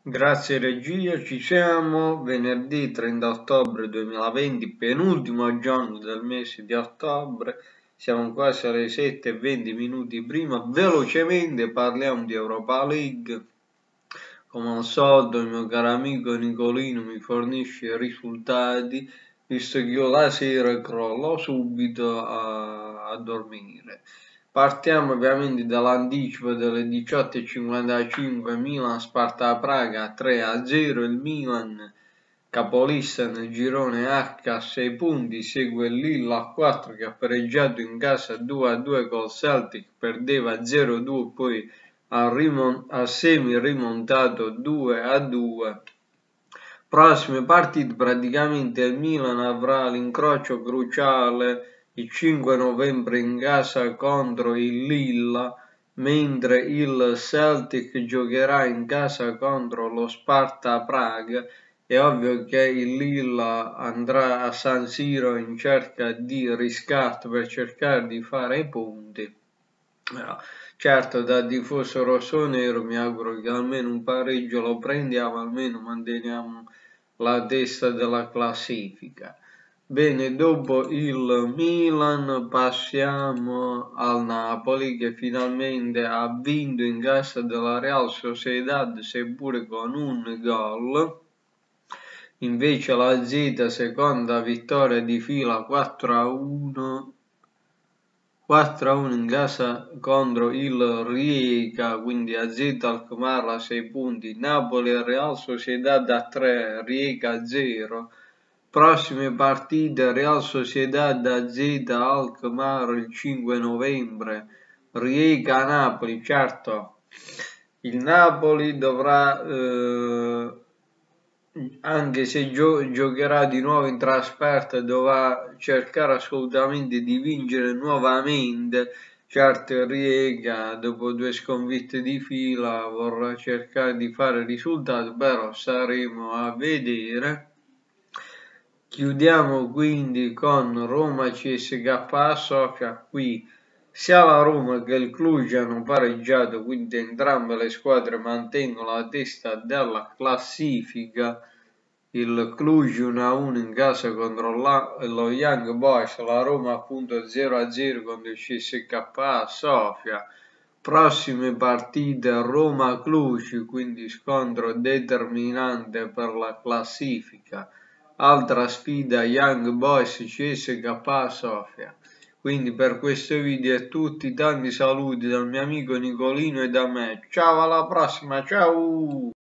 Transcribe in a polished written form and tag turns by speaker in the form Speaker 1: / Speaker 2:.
Speaker 1: Grazie regia, ci siamo, venerdì 30 ottobre 2020, penultimo giorno del mese di ottobre, siamo quasi alle 7:20 minuti prima, velocemente parliamo di Europa League, come al solito il mio caro amico Nicolino mi fornisce i risultati, visto che io la sera crollo subito a dormire. Partiamo ovviamente dall'anticipo delle 18:55 Milan-Sparta Praga 3-0, il Milan capolista nel girone H a 6 punti, segue il Lille a 4 che ha pareggiato in casa 2-2 col Celtic, perdeva 0-2, poi ha semi rimontato 2-2. Prossime partite praticamente il Milan avrà l'incrocio cruciale il 5 novembre in casa contro il Lilla, mentre il Celtic giocherà in casa contro lo Sparta Praga. È ovvio che il Lilla andrà a San Siro in cerca di riscatto per cercare di fare i punti. Certo, da tifoso rossonero mi auguro che almeno un pareggio lo prendiamo, almeno manteniamo la testa della classifica. Bene, dopo il Milan passiamo al Napoli che finalmente ha vinto in casa della Real Sociedad, seppure con un gol. Invece la Z, seconda vittoria di fila 4-1 in casa contro il Rijeka, quindi AZ Alkmaar a 6 punti, Napoli e Real Sociedad a 3, Rijeka 0. Prossime partite: Real Sociedad AZ Alkmaar il 5 novembre, Rijeka Napoli. Certo, il Napoli dovrà anche se giocherà di nuovo in trasferta, dovrà cercare assolutamente di vincere nuovamente. Certo, Riega dopo 2 sconfitte di fila vorrà cercare di fare risultato, però staremo a vedere. Chiudiamo quindi con Roma CSKA Sofia. Qui sia la Roma che il Cluj hanno pareggiato, quindi entrambe le squadre mantengono la testa della classifica. Il Cluj 1-1 in casa contro lo Young Boys, la Roma appunto 0-0 contro il CSKA Sofia. Prossime partite Roma-Cluj, quindi scontro determinante per la classifica. Altra sfida Young Boys CSKA Sofia. Quindi per questo video è tutto, tanti saluti dal mio amico Nicolino e da me. Ciao, alla prossima, ciao!